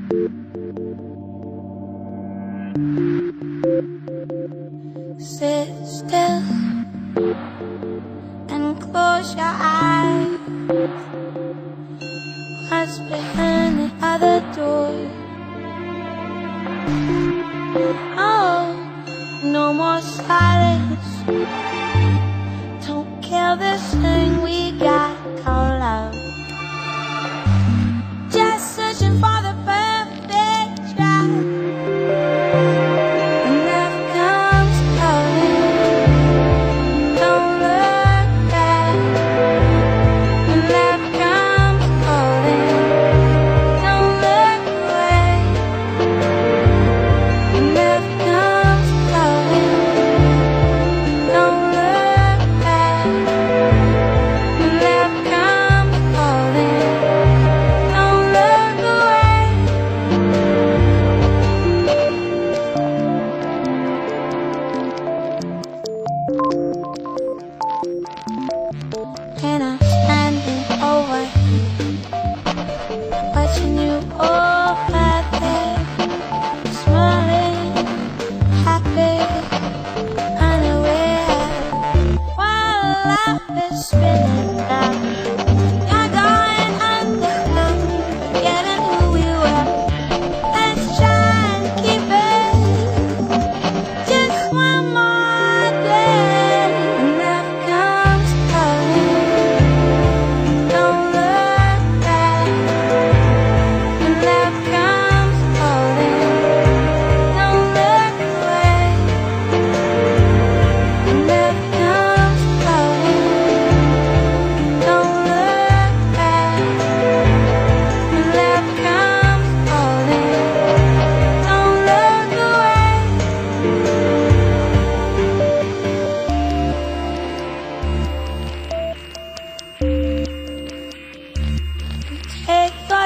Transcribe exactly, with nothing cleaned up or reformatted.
Sit still and close your eyes. What's behind the other door? Oh, no more silence. Don't kill this thing we got called love. Just searching for the perfect drive. When love comes calling, don't look back. When love comes calling, don't look away. When love comes calling, don't look back. When love comes calling, don't look away. And I'm standing over you, watching you over there, smiling, happy, unaware, while life is spinning round. You're going underground, forgetting who we were. Let's try and keep it just one more day. When love comes calling, don't look back. When love comes calling, don't look away. When love comes calling, don't look back. When love comes calling, don't look away. Take